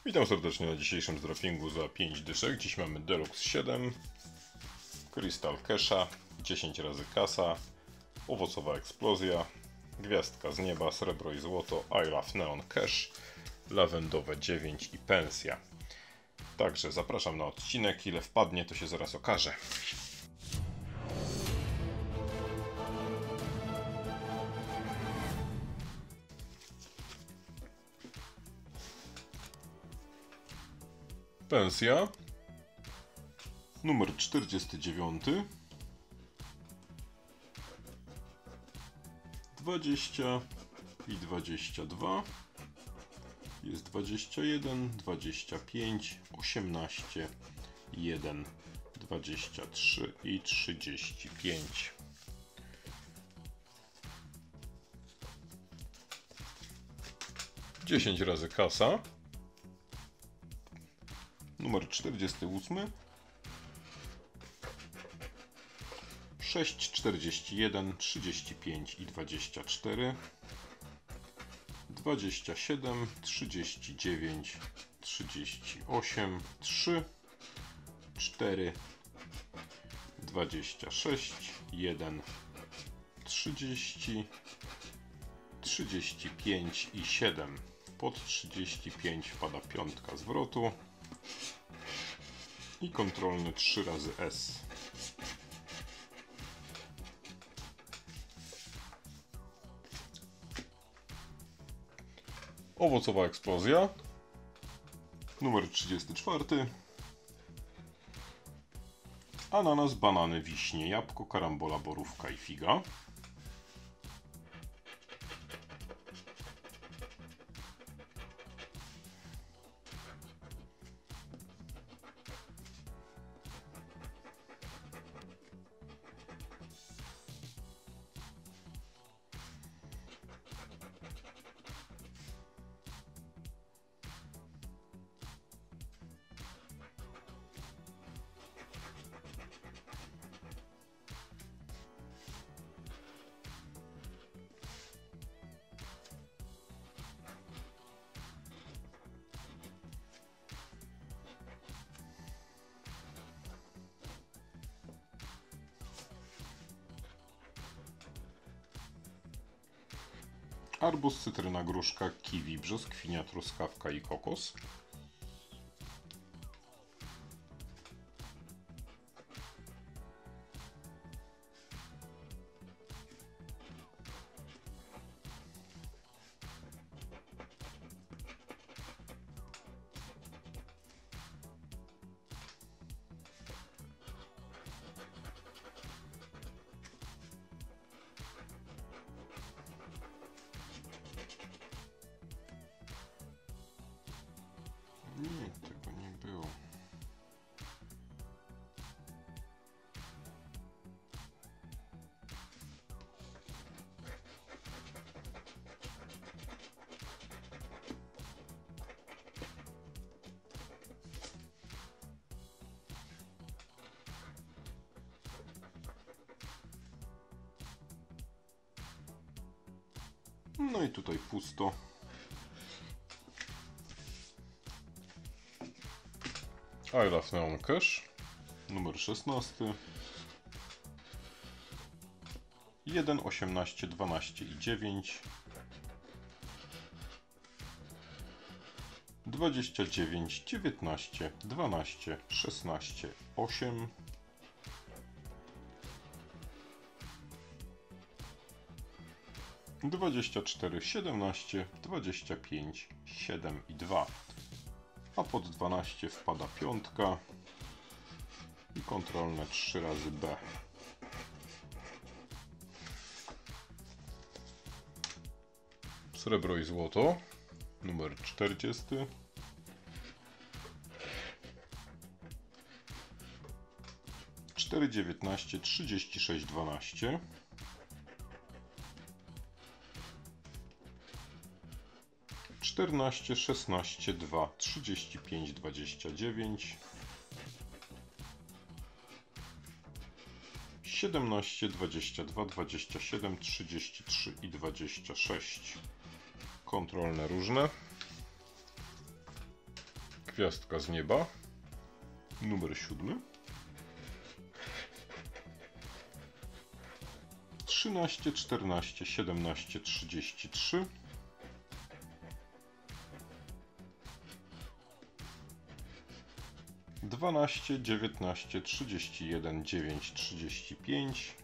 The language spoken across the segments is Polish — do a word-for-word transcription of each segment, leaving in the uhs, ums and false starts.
Witam serdecznie na dzisiejszym zdrofingu za pięć dyszek. Dziś mamy Deluxe siedem, Crystal Kesha, dziesięć razy kasa, owocowa eksplozja, gwiazdka z nieba, srebro i złoto, I Love Neon Cash, lawendowe dziewięć i pensja. Także zapraszam na odcinek, ile wpadnie to się zaraz okaże. Pensja numer czterdziesty dziewiąty, dwadzieścia i dwadzieścia dwa, jest dwadzieścia jeden, dwadzieścia pięć, osiemnaście, jeden, dwadzieścia trzy i trzydzieści pięć. dziesięć razy kasa numer czterdziesty ósmy, sześć, czterdzieści jeden, trzydzieści pięć i dwadzieścia cztery, dwadzieścia siedem, trzydzieści dziewięć, trzydzieści osiem, trzy, cztery, dwadzieścia sześć, jeden, trzydzieści, trzydzieści pięć i siedem. Pod trzydzieści pięć wpada piątka zwrotu i kontrolny trzy razy S. Owocowa eksplozja numer trzydziesty czwarty, ananas, banany, wiśnie, jabłko, karambola, borówka i figa. Arbuz, cytryna, gruszka, kiwi, brzoskwinia, truskawka i kokos. Nie, tego nie było. No i tutaj pusto. I Love Neon Cash numer szesnasty, jeden, osiemnaście, dwanaście i dziewięć, dwadzieścia dziewięć, dziewiętnaście, dwanaście, szesnaście, osiem, dwadzieścia cztery, siedemnaście, dwadzieścia pięć, siedem i dwa. A pod dwanaście wpada piątka i kontrolne trzy razy B. Srebro i złoto numer czterdziesty, cztery, dziewiętnaście, trzydzieści sześć, dwanaście, czternaście, szesnaście, dwa, trzydzieści pięć, dwadzieścia dziewięć, siedemnaście, dwadzieścia dwa, dwadzieścia siedem, trzydzieści trzy i dwadzieścia sześć. Kontrolne różne. Gwiazdka z nieba, numer siódmy. trzynaście, czternaście, siedemnaście, trzydzieści trzy. dwanaście, dziewiętnaście, trzydzieści jeden, dziewięć, trzydzieści pięć.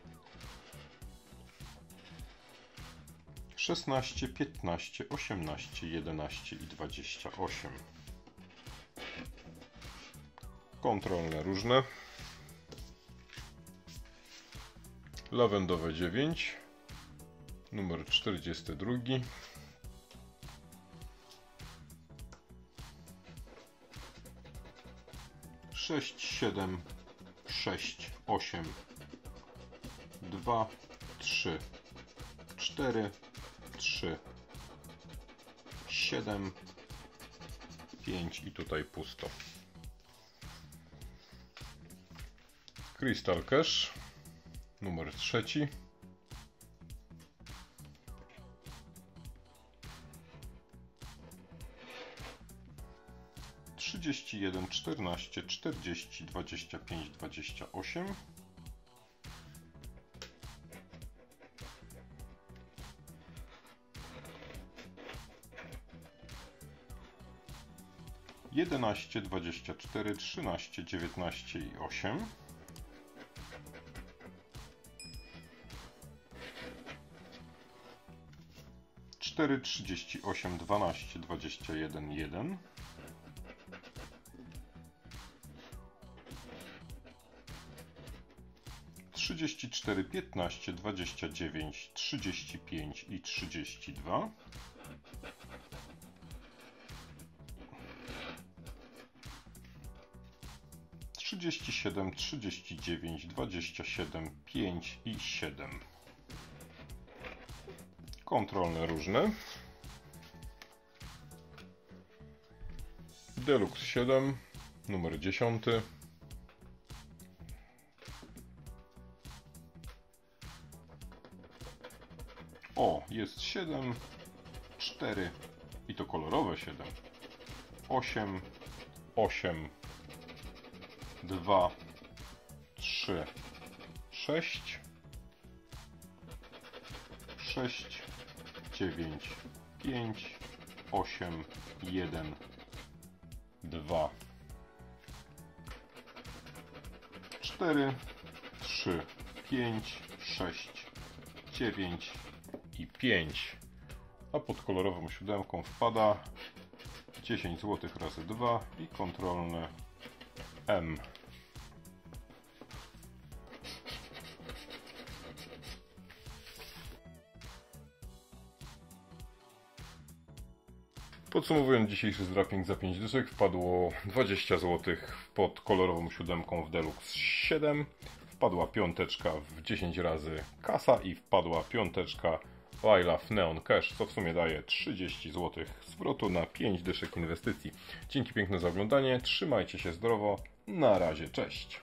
szesnaście, piętnaście, osiemnaście, jedenaście i dwadzieścia osiem. Kontrolne różne. Lawendowe dziewięć, numer czterdziesty drugi. sześć, siedem, sześć, osiem, dwa, trzy, cztery, trzy, siedem, pięć i tutaj pusto. Crystal Cash, numer trzeci. trzydzieści jeden, czternaście, czterdzieści, dwadzieścia pięć, dwadzieścia osiem. jedenaście, dwadzieścia cztery, trzynaście, dziewiętnaście i osiem. cztery, trzydzieści osiem, dwanaście, dwadzieścia jeden, jeden. trzydzieści cztery, piętnaście, dwadzieścia dziewięć, trzydzieści pięć i trzydzieści dwa. trzydzieści siedem, trzydzieści dziewięć, dwadzieścia siedem, pięć i siedem. Kontrolne różne. Deluxe siedem, numer dziesiąty. O, jest siedem, cztery i to kolorowe siedem, osiem, osiem, dwa, trzy, sześć, sześć, dziewięć, pięć, osiem, jeden, dwa, cztery, trzy, pięć, sześć, dziewięć i pięć. A pod kolorową siódemką wpada dziesięć złotych razy dwa i kontrolne M. Podsumowując dzisiejszy zdraping za pięć dyszek, wpadło dwadzieścia złotych pod kolorową siódemką w Deluxe siedem, wpadła piąteczka w dziesięć razy kasa i wpadła piąteczka I Love Neon Cash, co w sumie daje trzydzieści złotych zwrotu na pięć dyszek inwestycji. Dzięki piękne za oglądanie, trzymajcie się zdrowo, na razie, cześć!